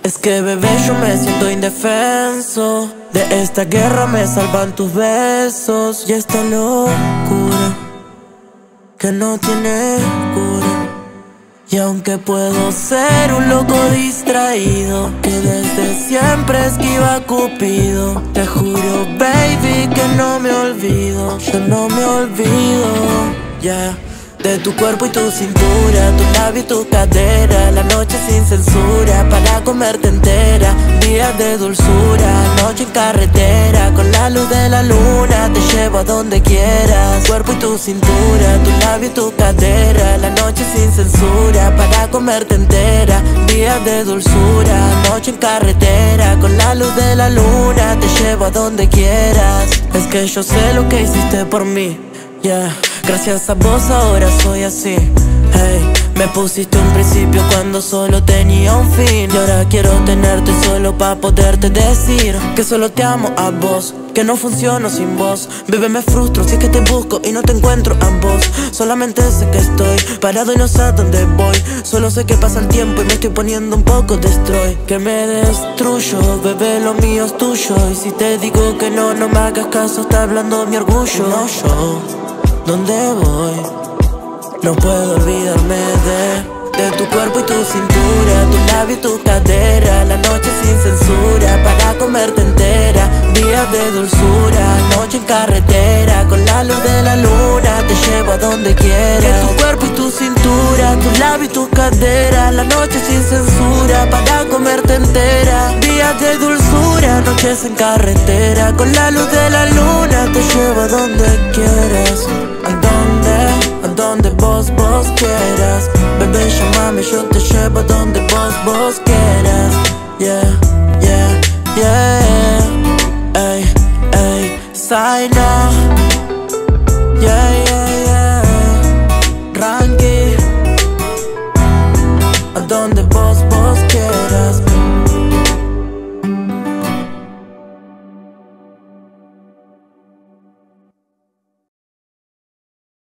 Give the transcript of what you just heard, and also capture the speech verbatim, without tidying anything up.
Es que bebé yo me siento indefenso. De esta guerra me salvan tus besos. Y esta locura que no tiene cura. Y aunque puedo ser un loco distraído, que desde siempre esquiva a Cupido, te juro baby que no me olvido. Yo no me olvido, yeah. De tu cuerpo y tu cintura, tu labio y tu cadera. La noche sin censura, para comerte entera. Días de dulzura, noche en carretera. Con la luz de la luna te llevo a donde quieras. Cuerpo y tu cintura, tu labio y tu cadera. La noche sin censura, para comerte entera. Días de dulzura, noche en carretera. Con la luz de la luna te llevo a donde quieras. Es que yo sé lo que hiciste por mí, yeah. Gracias a vos ahora soy así, hey. Me pusiste un principio cuando solo tenía un fin. Y ahora quiero tenerte solo pa' poderte decir que solo te amo a vos, que no funciono sin vos. Bebé, me frustro si es que te busco y no te encuentro a vos. Solamente sé que estoy parado y no sé a dónde voy. Solo sé que pasa el tiempo y me estoy poniendo un poco destroy. Que me destruyo, bebé, lo mío es tuyo. Y si te digo que no, no me hagas caso, está hablando mi orgullo. No yo, ¿dónde voy? No puedo olvidarme de De tu cuerpo y tu cintura, tu labio y tu cadera. La noche sin censura, para comerte entera. Días de dulzura, noche en carretera. Con la luz de la luna te llevo a donde quieras. Que tu cuerpo y tu cintura, tu labio y tu cadera. La noche sin censura, para comerte entera. Días de dulzura, noches en carretera. Con la luz de la luna te llevo a donde quieras. ¿A dónde? A donde vos, vos quieras. Bebé, llámame, yo te llevo a donde vos, vos quieras. Yeah, yeah, yeah. Ey, ey, sign up. Yeah, yeah, yeah. Ranky. A donde vos, vos